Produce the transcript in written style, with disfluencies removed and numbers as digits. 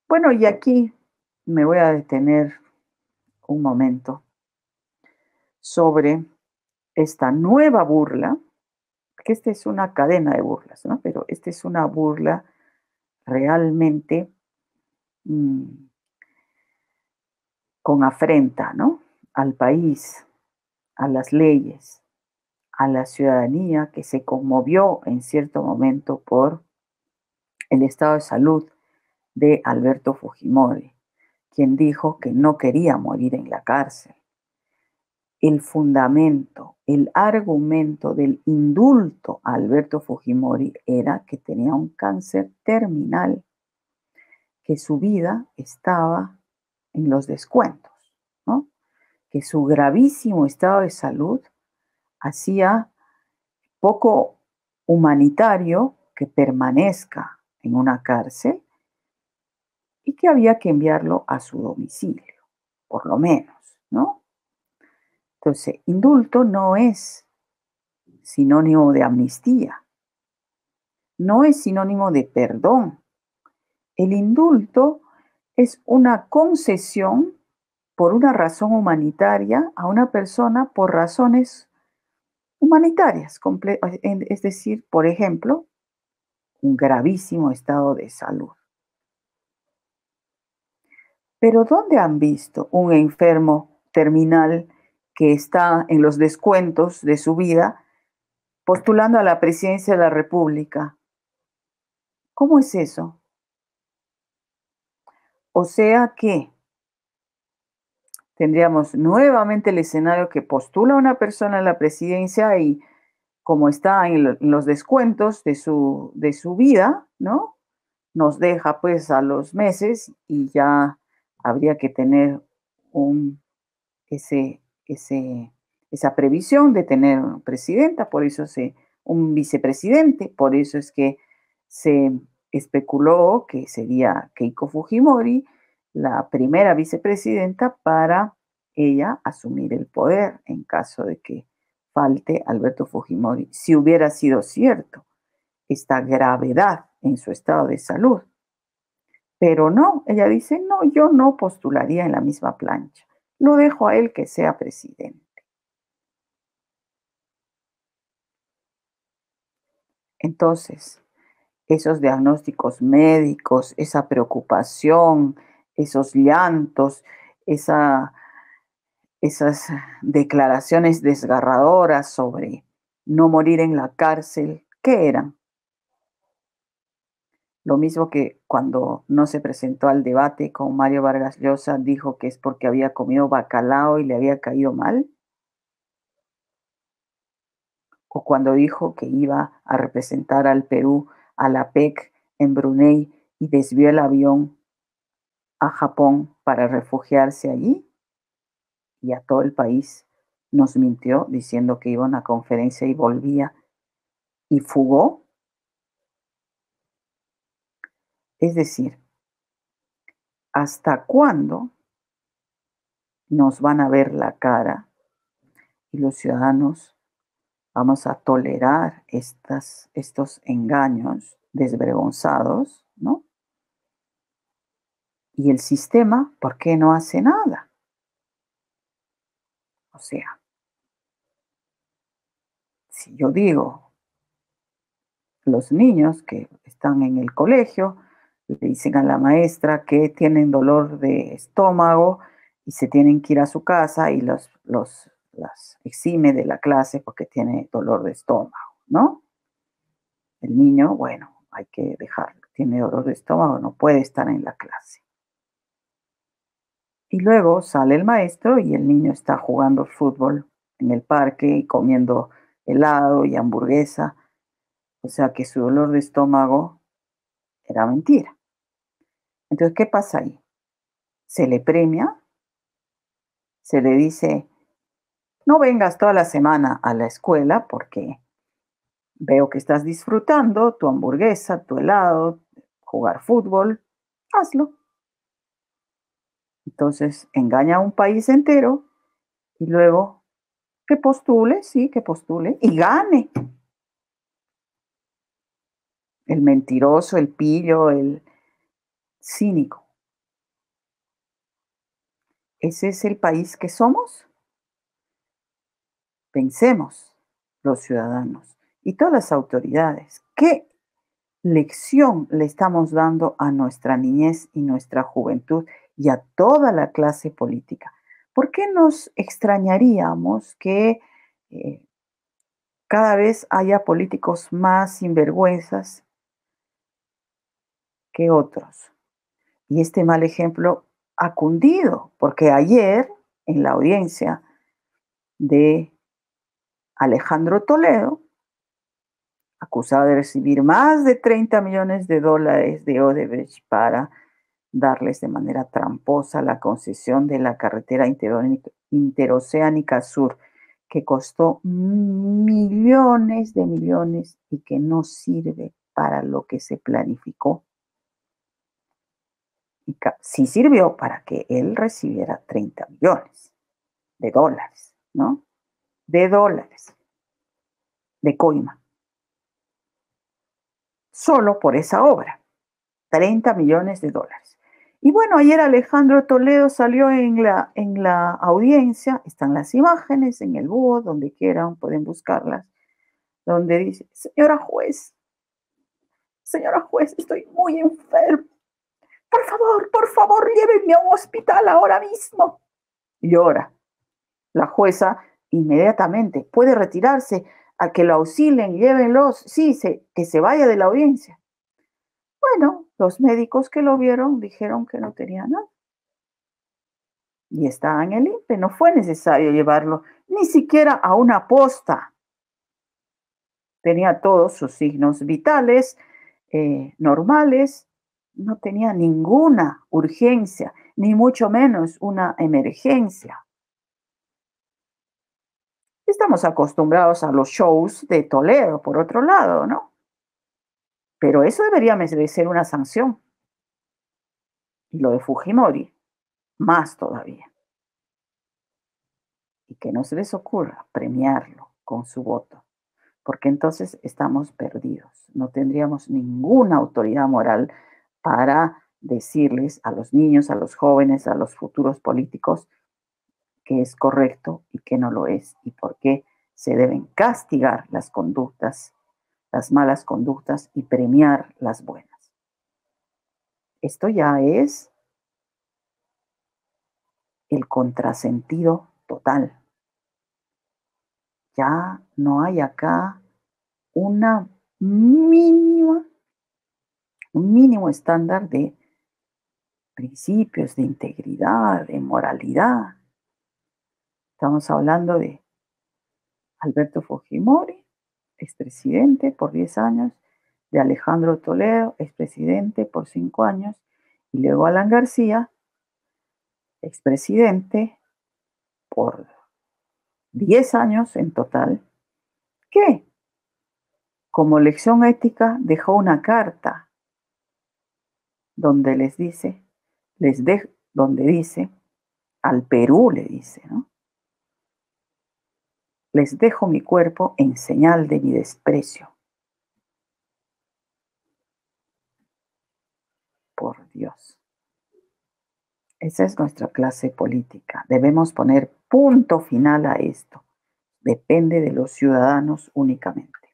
Bueno, y aquí me voy a detener un momento sobre esta nueva burla, que esta es una cadena de burlas, ¿no? Pero esta es una burla realmente mm, con afrenta, ¿no? Al país, a las leyes, a la ciudadanía que se conmovió en cierto momento por el estado de salud de Alberto Fujimori, quien dijo que no quería morir en la cárcel. El fundamento, el argumento del indulto a Alberto Fujimori era que tenía un cáncer terminal, que su vida estaba en los descuentos, ¿no? Que su gravísimo estado de salud hacía poco humanitario que permanezca en una cárcel y que había que enviarlo a su domicilio, por lo menos, ¿no? Entonces, indulto no es sinónimo de amnistía, no es sinónimo de perdón. El indulto es una concesión por una razón humanitaria a una persona por razones humanitarias, es decir, por ejemplo, un gravísimo estado de salud. Pero ¿dónde han visto un enfermo terminal que está en los descuentos de su vida postulando a la presidencia de la República? ¿Cómo es eso? O sea que tendríamos nuevamente el escenario que postula una persona a la presidencia y como está en los descuentos de su vida, ¿no? Nos deja pues a los meses y ya habría que tener un, ese, esa previsión de tener una presidenta, un vicepresidente, por eso es que se especuló que sería Keiko Fujimori la primera vicepresidenta para ella asumir el poder en caso de que falte Alberto Fujimori, si hubiera sido cierto esta gravedad en su estado de salud. Pero no, ella dice, no, yo no postularía en la misma plancha. Lo dejo a él que sea presidente. Entonces, esos diagnósticos médicos, esa preocupación, esos llantos, esa, esas declaraciones desgarradoras sobre no morir en la cárcel, ¿qué eran? Lo mismo que cuando no se presentó al debate con Mario Vargas Llosa, dijo que es porque había comido bacalao y le había caído mal. O cuando dijo que iba a representar al Perú a la PEC en Brunei y desvió el avión a Japón para refugiarse allí y a todo el país nos mintió diciendo que iba a una conferencia y volvía y fugó. Es decir, ¿hasta cuándo nos van a ver la cara y los ciudadanos vamos a tolerar estos engaños desvergonzados, ¿no? Y el sistema, ¿por qué no hace nada? O sea, si yo digo, los niños que están en el colegio le dicen a la maestra que tienen dolor de estómago y se tienen que ir a su casa y las exime de la clase porque tiene dolor de estómago, ¿no? El niño, bueno, hay que dejarlo, tiene dolor de estómago, no puede estar en la clase. Y luego sale el maestro y el niño está jugando fútbol en el parque y comiendo helado y hamburguesa. O sea que su dolor de estómago era mentira. Entonces, ¿qué pasa ahí? Se le premia, se le dice, no vengas toda la semana a la escuela porque veo que estás disfrutando tu hamburguesa, tu helado, jugar fútbol, hazlo. Entonces, engaña a un país entero y luego que postule, sí, que postule y gane. El mentiroso, el pillo, el cínico. ¿Ese es el país que somos? Pensemos, los ciudadanos y todas las autoridades, ¿qué lección le estamos dando a nuestra niñez y nuestra juventud y a toda la clase política? ¿Por qué nos extrañaríamos que eh, cada vez haya políticos más sinvergüenzas que otros? Y este mal ejemplo ha cundido, porque ayer, en la audiencia de Alejandro Toledo, acusado de recibir más de 30 millones de dólares de Odebrecht para darles de manera tramposa la concesión de la carretera interoceánica sur, que costó millones de millones y que no sirve para lo que se planificó. Y sí sirvió para que él recibiera 30 millones de dólares, ¿no? De dólares, de coima, solo por esa obra, 30 millones de dólares. Y bueno, ayer Alejandro Toledo salió en la audiencia, están las imágenes en el búho, donde quieran, pueden buscarlas, donde dice, señora juez, estoy muy enfermo. Por favor, llévenme a un hospital ahora mismo. Llora. La jueza inmediatamente puede retirarse, a que lo auxilien, llévenlos, sí, que se vaya de la audiencia. Bueno, los médicos que lo vieron dijeron que no tenía nada. Y estaba en el INPE, no fue necesario llevarlo ni siquiera a una posta. Tenía todos sus signos vitales normales, no tenía ninguna urgencia, ni mucho menos una emergencia. Estamos acostumbrados a los shows de Toledo, por otro lado, ¿no? Pero eso debería merecer una sanción. Y lo de Fujimori, más todavía. Y que no se les ocurra premiarlo con su voto, porque entonces estamos perdidos. No tendríamos ninguna autoridad moral para decirles a los niños, a los jóvenes, a los futuros políticos que es correcto y que no lo es, y por qué se deben castigar las conductas, las malas conductas, y premiar las buenas. Esto ya es el contrasentido total. Ya no hay acá una mínima, un mínimo estándar de principios, de integridad, de moralidad. Estamos hablando de Alberto Fujimori, expresidente por 10 años, de Alejandro Toledo, expresidente por 5 años, y luego Alan García, expresidente por 10 años en total, que como lección ética dejó una carta donde les dice, donde dice, al Perú le dice, ¿no? Les dejo mi cuerpo en señal de mi desprecio. Por Dios. Esa es nuestra clase política. Debemos poner punto final a esto. Depende de los ciudadanos únicamente.